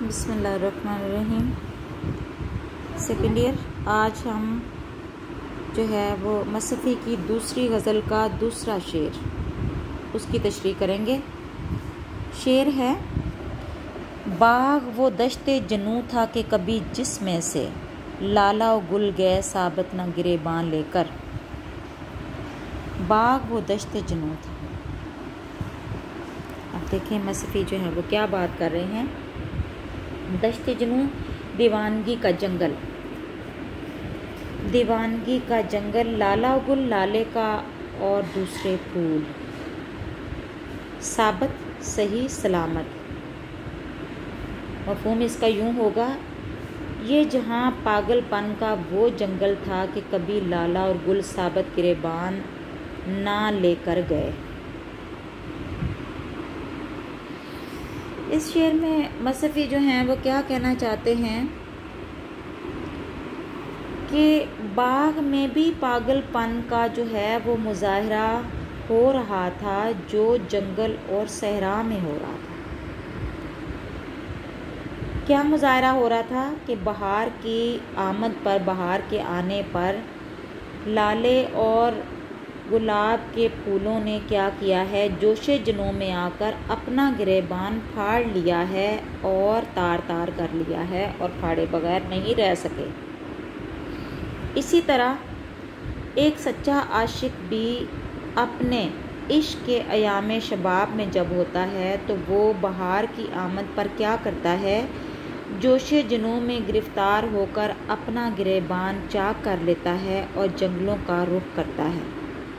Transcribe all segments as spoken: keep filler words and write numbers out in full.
बिस्मिल्लाहिर्रहमानिर्रहीम। Second year. आज हम जो है वो मसफ़ी की दूसरी गज़ल का दूसरा शेर, उसकी तशरीह करेंगे। शेर है, बाग वो दश्ते जनू था कि कभी जिस्म से लाला व गुल गए साबत न गिरेबान लेकर। बाग वो दश्ते जनू था। अब देखें मसफ़ी जो है वो क्या बात कर रहे हैं। दश्ते जनू दीवानगी का जंगल, दीवानगी का जंगल, लाला गुल लाले का और दूसरे फूल, साबत सही सलामत। मफ़हूम इसका यूँ होगा, ये जहाँ पागलपन का वो जंगल था कि कभी लाला और गुल साबत गिरेबान ना लेकर गए। इस शेर में मसफ़ी जो हैं वो क्या कहना चाहते हैं कि बाग में भी पागलपन का जो है वो मुज़ाहरा हो रहा था जो जंगल और सहरा में हो रहा था। क्या मुज़ाहरा हो रहा था कि बहार की आमद पर, बहार के आने पर लाले और गुलाब के फूलों ने क्या किया है, जोशे जनों में आकर अपना गिरेबान फाड़ लिया है और तार तार कर लिया है और फाड़े बगैर नहीं रह सके। इसी तरह एक सच्चा आशिक भी अपने इश्क के अयाम शबाब में जब होता है तो वो बहार की आमद पर क्या करता है, जोशे जनों में गिरफ्तार होकर अपना गिरेबान चाक कर लेता है और जंगलों का रुख करता है।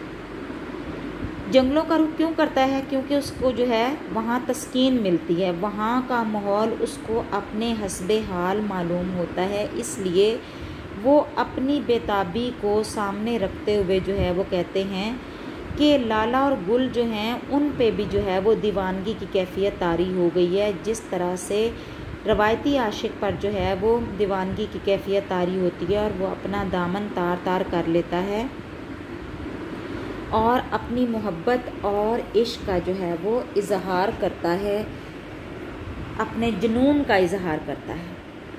जंगलों का रुख क्यों करता है? क्योंकि उसको जो है वहाँ तस्कीन मिलती है, वहाँ का माहौल उसको अपने हस्बे हाल मालूम होता है, इसलिए वो अपनी बेताबी को सामने रखते हुए जो है वो कहते हैं कि लाला और गुल जो हैं उन पे भी जो है वो दीवानगी की कैफियत तारी हो गई है। जिस तरह से रवायती आशिक पर जो है वो दीवानगी की कैफियत तारी होती है और वो अपना दामन तार तार कर लेता है और अपनी मोहब्बत और इश्क का जो है वो इजहार करता है, अपने जुनून का इजहार करता है।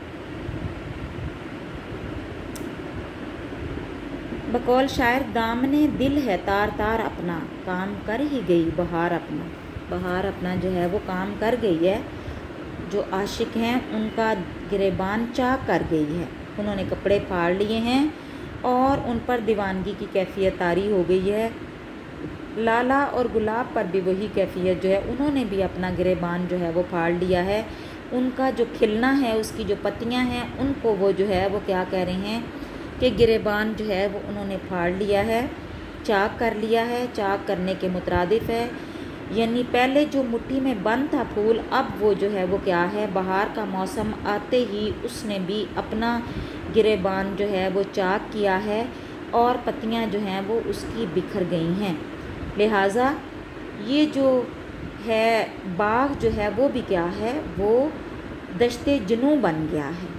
बकौल शायर, दामने दिल है तार तार अपना, काम कर ही गई बहार अपना। बहार अपना जो है वो काम कर गई है, जो आशिक हैं उनका गिरेबान चाक कर गई है। उन्होंने कपड़े फाड़ लिए हैं और उन पर दीवानगी की कैफियत तारी हो गई है। लाला और गुलाब पर भी वही कैफियत जो है, उन्होंने भी अपना गिरेबान जो है वो फाड़ लिया है। उनका जो खिलना है, उसकी जो पत्तियां हैं, उनको वो जो है वो क्या कह रहे हैं कि गिरेबान जो है वो उन्होंने फाड़ लिया है, चाक कर लिया है। चाक करने के मुतरादिफ है, यानी पहले जो मुट्ठी में बंद था फूल, अब वो जो है वो क्या है, बहार का मौसम आते ही उसने भी अपना गिरेबान जो है वो चाक किया है और पत्तियां जो हैं वो उसकी बिखर गई हैं। लिहाजा ये जो है बाग जो है वो भी क्या है, वो दश्ते जुनू बन गया है।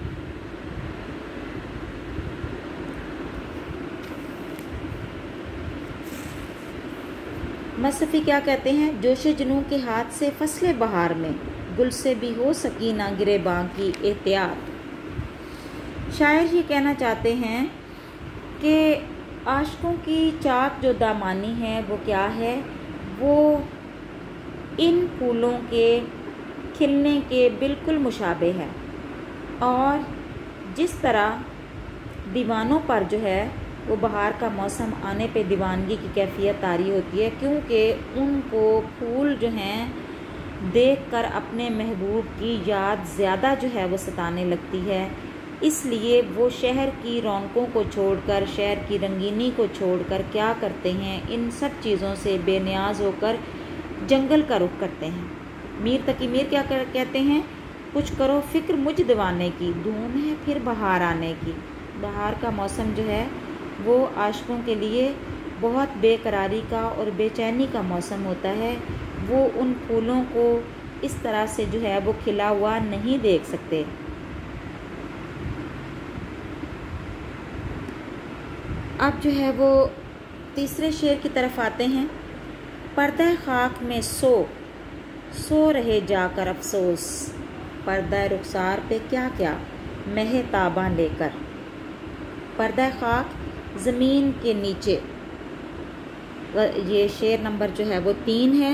मसफ़ी क्या कहते हैं, जोशे जुनू के हाथ से फसले बहार में, गुल से भी हो सकी ना गिरेबान की एहतियात। शायर ये कहना चाहते हैं कि आशिकों की चाक जो दामानी है वो क्या है, वो इन फूलों के खिलने के बिल्कुल मुशाबे है। और जिस तरह दीवानों पर जो है वो बहार का मौसम आने पे दीवानगी की कैफियत तारी होती है, क्योंकि उनको फूल जो हैं देखकर अपने महबूब की याद ज़्यादा जो है वो सताने लगती है। इसलिए वो शहर की रौनकों को छोड़कर, शहर की रंगीनी को छोड़कर क्या करते हैं, इन सब चीज़ों से बेनियाज होकर जंगल का रुख करते हैं। मीर तकी मीर क्या कर, कहते हैं, कुछ करो फ़िक्र मुझ दीवाने की, धूम है फिर बहार आने की। बहार का मौसम जो है वो आशिकों के लिए बहुत बेकरारी का और बेचैनी का मौसम होता है। वो उन फूलों को इस तरह से जो है वो खिला हुआ नहीं देख सकते। अब जो है वो तीसरे शेर की तरफ आते हैं। पर्दा खाक में सो सो रहे जाकर अफसोस, पर्दा रुखसार पे क्या क्या महताबा लेकर। पर्दा खाक ज़मीन के नीचे, ये शेर नंबर जो है वो तीन है।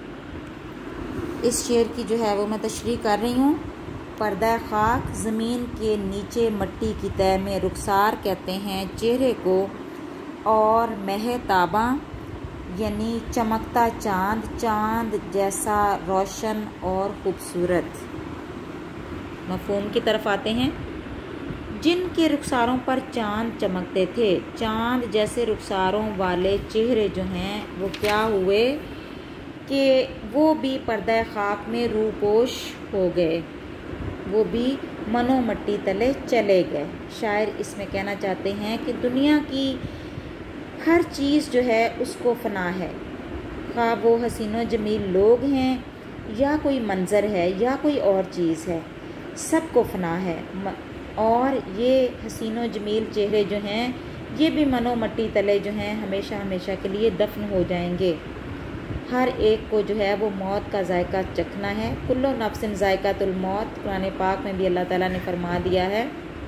इस शेर की जो है वो मैं तशरीह कर रही हूँ। पर्दा खाक ज़मीन के नीचे मट्टी की तह में रुखसार कहते हैं चेहरे को, और महताबा यानी चमकता चाँद, चाँद जैसा रोशन और खूबसूरत। मफ़हूम की तरफ आते हैं। जिनके रुखसारों पर चाँद चमकते थे, चाँद जैसे रुखसारों वाले चेहरे जो हैं वो क्या हुए कि वो भी पर्दा खाक में रूपोश हो गए, वो भी मनो मट्टी तले चले गए। शायर इसमें कहना चाहते हैं कि दुनिया की हर चीज़ जो है उसको फ़ना है, खा वो हसीनो जमील लोग हैं या कोई मंज़र है या कोई और चीज़ है, सबको फ़ना है। और ये हसीनो जमील चेहरे जो हैं ये भी मनो मट्टी तले जो हैं हमेशा हमेशा के लिए दफन हो जाएंगे। हर एक को जो है वो मौत का जायका चखना है। कुल्लो नफ्सिन जायकातुल मौत कुरान पाक में भी अल्लाह ताला ने फरमा दिया है।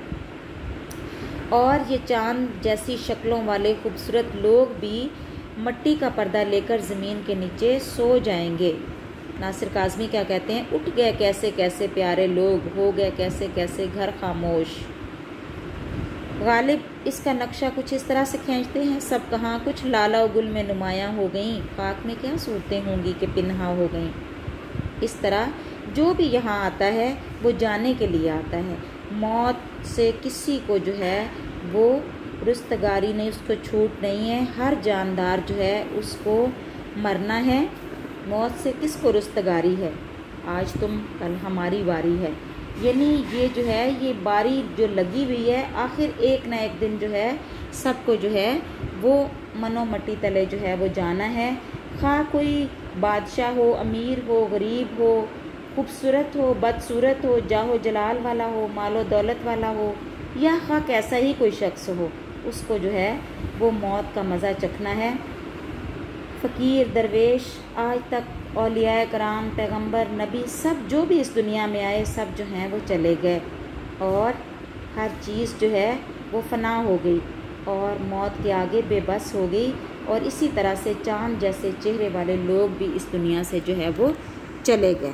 और ये चाँद जैसी शक्लों वाले खूबसूरत लोग भी मट्टी का पर्दा लेकर ज़मीन के नीचे सो जाएंगे। नासिर काज़मी क्या कहते हैं, उठ गए कैसे कैसे प्यारे लोग, हो गए कैसे कैसे घर खामोश। गालिब इसका नक्शा कुछ इस तरह से खींचते हैं, सब कहाँ कुछ लाला गुल में नुमायाँ हो गईं, खाक में क्या सूरतें होंगी कि पिन्हा हो गईं। इस तरह जो भी यहाँ आता है वो जाने के लिए आता है। मौत से किसी को जो है वो रुस्तगारी नहीं, उसको छूट नहीं है। हर जानदार जो है उसको मरना है। मौत से किसको रुस्तगारी है, आज तुम कल हमारी बारी है। यानी ये जो है ये बारी जो लगी हुई है, आखिर एक ना एक दिन जो है सबको जो है वो मनो मट्टी तले जो है वो जाना है। खा कोई बादशाह हो, अमीर हो, गरीब हो, खूबसूरत हो, बदसूरत हो, जाहो जलाल वाला हो, मालो दौलत वाला हो, या खा कैसा ही कोई शख्स हो, उसको जो है वो मौत का मज़ा चखना है। फ़कीर, दरवेश, आज तक औलिया कराम, पैगंबर, नबी, सब जो भी इस दुनिया में आए सब जो हैं वो चले गए और हर चीज़ जो है वो फ़ना हो गई और मौत के आगे बेबस हो गई। और इसी तरह से चाँद जैसे चेहरे वाले लोग भी इस दुनिया से जो है वो चले गए।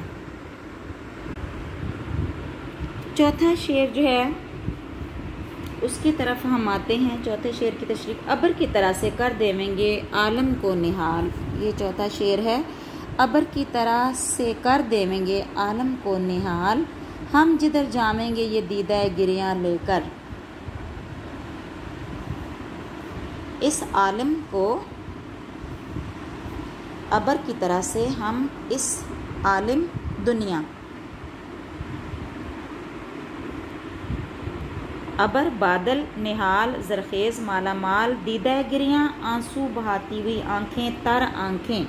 चौथा शेर जो है उसकी तरफ हम आते हैं। चौथे शेर की तशरीह, अबर की तरह से कर देवेंगे आलम को निहाल। ये चौथा शेर है। अबर की तरह से कर देवेंगे आलम को निहाल, हम जिधर जावेंगे ये दीदा गिरियाँ लेकर। इस आलम को अबर की तरह से हम इस आलिम दुनिया, अबर बादल निहाल जरखेज़ मालामाल, दीदा गिरियाँ आंसू बहाती हुई आँखें, तर आँखें।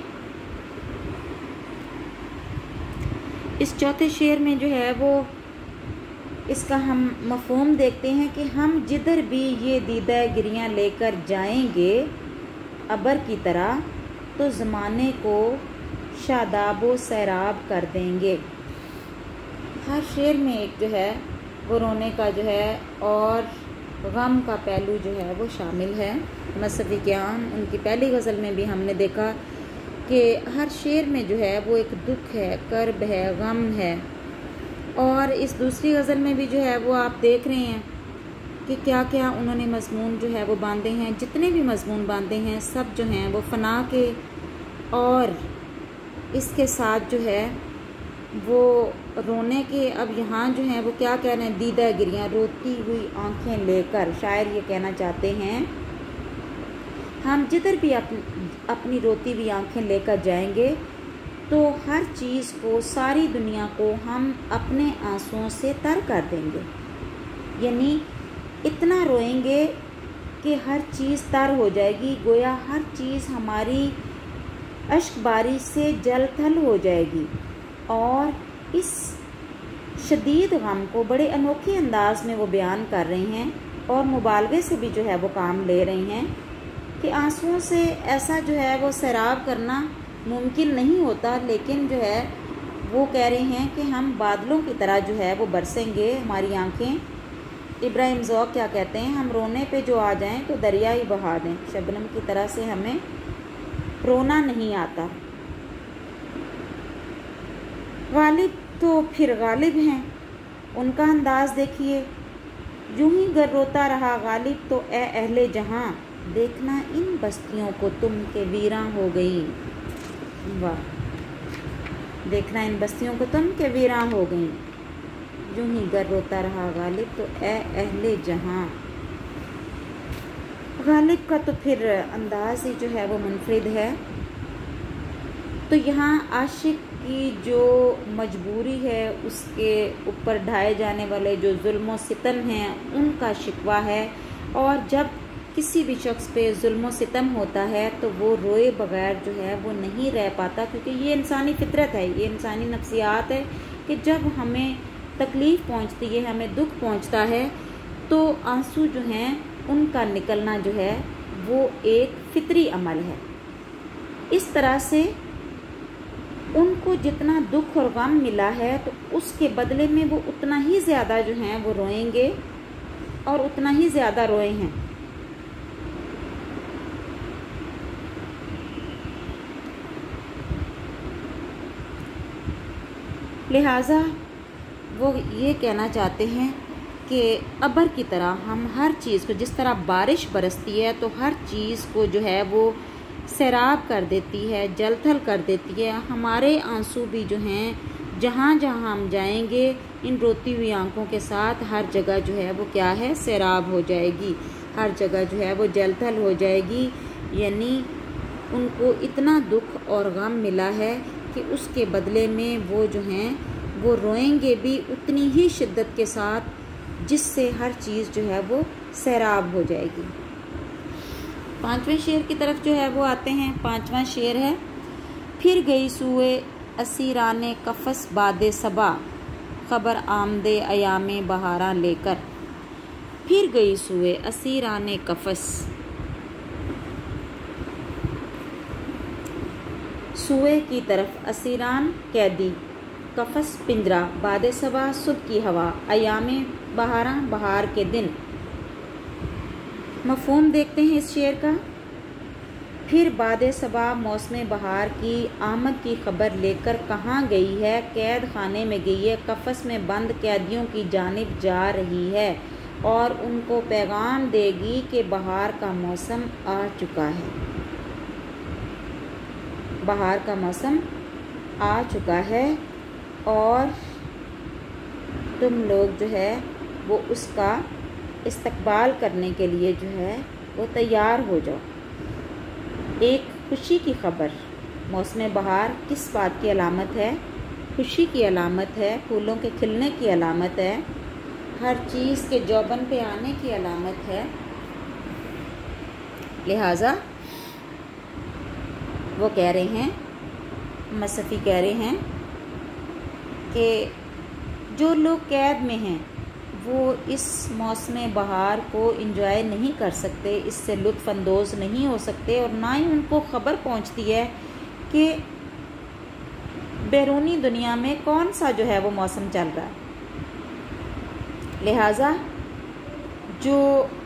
इस चौथे शेर में जो है वो इसका हम मफ़हूम देखते हैं कि हम जिधर भी ये दीदा गिरियाँ लेकर जाएंगे अबर की तरह, तो ज़माने को शादाबो सैराब कर देंगे। हर शेर में एक जो है वो रोने का जो है और गम का पहलू जो है वो शामिल है। मसफ़ी ज्ञान उनकी पहली गज़ल में भी हमने देखा कि हर शेर में जो है वो एक दुख है, कर्ब है, गम है। और इस दूसरी गज़ल में भी जो है वो आप देख रहे हैं कि क्या क्या उन्होंने मज़मून जो है वो बांधे हैं। जितने भी मज़मून बांधे हैं सब जो हैं वो फ़ना के, और इसके साथ जो है वो रोने के। अब यहाँ जो है वो क्या कह रहे हैं, दीदा गिरियाँ, रोती हुई आँखें लेकर। शायर ये कहना चाहते हैं हम जिधर भी अपनी अपनी रोती हुई आँखें लेकर जाएंगे तो हर चीज़ को, सारी दुनिया को हम अपने आंसुओं से तर कर देंगे। यानी इतना रोएंगे कि हर चीज़ तर हो जाएगी, गोया हर चीज़ हमारी अश्कबारी से जल थल हो जाएगी। और इस शदीद गम को बड़े अनोखे अंदाज में वो बयान कर रहे हैं और मुबालगे से भी जो है वो काम ले रहे हैं कि आंसुओं से ऐसा जो है वो सैराब करना मुमकिन नहीं होता, लेकिन जो है वो कह रहे हैं कि हम बादलों की तरह जो है वो बरसेंगे हमारी आँखें। इब्राहिम ज़ौक़ क्या कहते हैं, हम रोने पे जो आ जाएं तो दरिया ही बहा दें, शबनम की तरह से हमें रोना नहीं आता। गालिब तो फिर गालिब हैं, उनका अंदाज देखिए, यूं ही गर रोता रहा गालिब तो ए अहले जहां, देखना इन बस्तियों को तुम के वीरां हो गई। वाह, देखना इन बस्तियों को तुम के वीरां हो गई, यूं ही गर रोता रहा गालिब तो ए अहले जहां। गालिब का तो फिर अंदाज ही जो है वो मुनफरिद है। तो यहाँ आशिक की जो मजबूरी है, उसके ऊपर ढाए जाने वाले जो जुल्म सितम हैं उनका शिकवा है। और जब किसी भी शख्स पे जुल्म सितम होता है तो वो रोए बगैर जो है वो नहीं रह पाता, क्योंकि ये इंसानी फितरत है, ये इंसानी नफ्सियात है कि जब हमें तकलीफ़ पहुंचती है, हमें दुख पहुंचता है, तो आंसू जो हैं उनका निकलना जो है वो एक फितरी अमल है। इस तरह से उनको जितना दुख और गम मिला है तो उसके बदले में वो उतना ही ज़्यादा जो हैं वो रोएंगे और उतना ही ज़्यादा रोए हैं। लिहाजा वो ये कहना चाहते हैं कि अबर की तरह हम हर चीज़ को, जिस तरह बारिश बरसती है तो हर चीज़ को जो है वो सैराब कर देती है, जलथल कर देती है, हमारे आंसू भी जो हैं जहाँ जहाँ हम जाएंगे इन रोती हुई आंखों के साथ हर जगह जो है वो क्या है, सैराब हो जाएगी, हर जगह जो है वो जलथल हो जाएगी। यानी उनको इतना दुख और गम मिला है कि उसके बदले में वो जो हैं वो रोएंगे भी उतनी ही शिद्दत के साथ, जिससे हर चीज़ जो है वो सैराब हो जाएगी। पांचवें शेर की तरफ जो है वो आते हैं। पांचवा शेर है, फिर गई सुए असीराने कफस बादे सबा, खबर आमदे अयामे बहारा लेकर। फिर गई सुए असीराने कफस, सुए की तरफ, असीरान कैदी, कफस पिंजरा, बादे सबा सुबह की हवा, अयामे बहारा बहार के दिन। मफ़हूम देखते हैं इस शेर का। फिर बादे सबा मौसम बहार की आमद की खबर लेकर कहाँ गई है, कैद खाने में गई है, कफस में बंद कैदियों की जानिब जा रही है और उनको पैगाम देगी कि बहार का मौसम आ चुका है, बहार का मौसम आ चुका है और तुम लोग जो है वो उसका इस्तकबाल करने के लिए जो है वो तैयार हो जाओ। एक खुशी की खबर, मौसम बहार किस बात की अलामत है, खुशी की अलामत है, फूलों के खिलने की अलामत है, हर चीज़ के जौबन पे आने की अलामत है। लिहाजा वो कह रहे हैं, मसफ़ी कह रहे हैं कि जो लोग कैद में हैं वो इस मौसम बहार को इंजॉय नहीं कर सकते, इससे लुत्फ़ अंदोज़ नहीं हो सकते और ना ही उनको ख़बर पहुंचती है कि बैरूनी दुनिया में कौन सा जो है वो मौसम चल रहा है। लिहाजा जो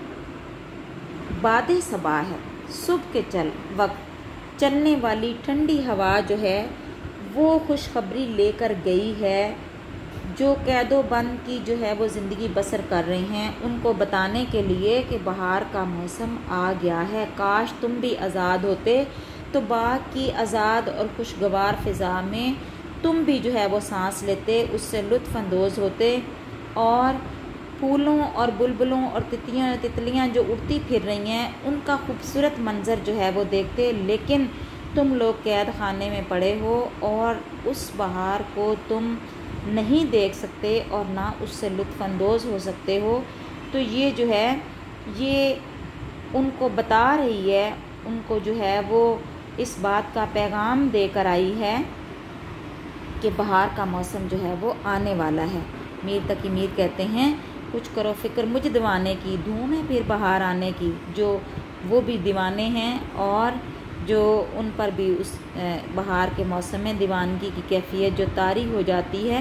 बादे सबा है, सुबह के चल वक्त चलने वाली ठंडी हवा जो है वो खुशखबरी लेकर गई है, जो कैदो बंद की जो है वो ज़िंदगी बसर कर रहे हैं उनको बताने के लिए कि बहार का मौसम आ गया है। काश तुम भी आज़ाद होते तो बाग की आज़ाद और खुशगवार फ़िज़ा में तुम भी जो है वो सांस लेते, उससे लुत्फ़ अंदोज़ होते और फूलों और बुलबुलों और तितलियाँ तितलियाँ जो उड़ती फिर रही हैं उनका खूबसूरत मंज़र जो है वो देखते। लेकिन तुम लोग कैद खाने में पड़े हो और उस बहार को तुम नहीं देख सकते और ना उससे लुत्फ़ अंदोज़ हो सकते हो। तो ये जो है ये उनको बता रही है, उनको जो है वो इस बात का पैगाम देकर आई है कि बहार का मौसम जो है वो आने वाला है। मीर तकी मीर कहते हैं, कुछ करो फ़िक्र मुझ दीवाने की, धूम है फिर बहार आने की। जो वो भी दीवाने हैं और जो उन पर भी उस बहार के मौसम में दीवानगी की कैफियत जो तारी हो जाती है।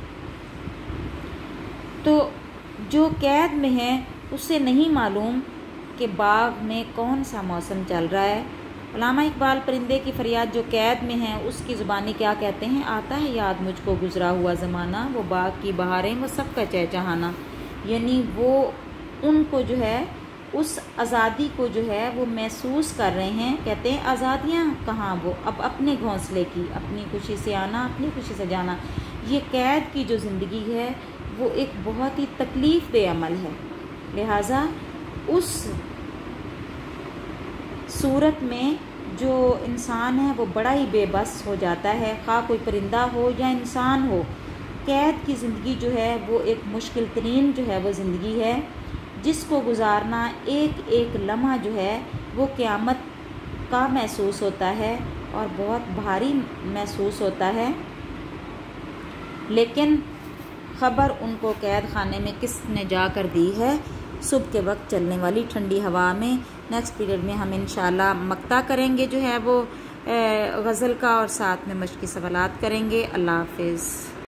तो जो कैद में है उसे नहीं मालूम कि बाग में कौन सा मौसम चल रहा है। अल्लामा इकबाल परिंदे की फरियाद जो कैद में है उसकी ज़ुबानी क्या कहते हैं, आता है याद मुझको गुज़रा हुआ ज़माना, वो बाग की बहारें वो सबका चहचहाना। यानी वो उनको जो है उस आज़ादी को जो है वो महसूस कर रहे हैं। कहते हैं आज़ादियाँ कहाँ, वो अब अपने घोंसले की, अपनी खुशी से आना, अपनी खुशी से जाना। ये कैद की जो ज़िंदगी है वो एक बहुत ही तकलीफ़ दे अमल है। लिहाजा उस सूरत में जो इंसान है वो बड़ा ही बेबस हो जाता है, खा कोई परिंदा हो या इंसान हो। कैद की ज़िंदगी जो है वो एक मुश्किल तरीन जो है वो ज़िंदगी है, जिसको गुजारना एक एक लम्हा जो है वो क़यामत का महसूस होता है और बहुत भारी महसूस होता है। लेकिन ख़बर उनको कैद खाने में किसने जाकर दी है, सुबह के वक्त चलने वाली ठंडी हवा में। नेक्स्ट पीरियड में हम इंशाल्लाह मक्ता करेंगे जो है वो गज़ल का, और साथ में मश्की सवालात करेंगे। अल्लाह हाफ़िज़।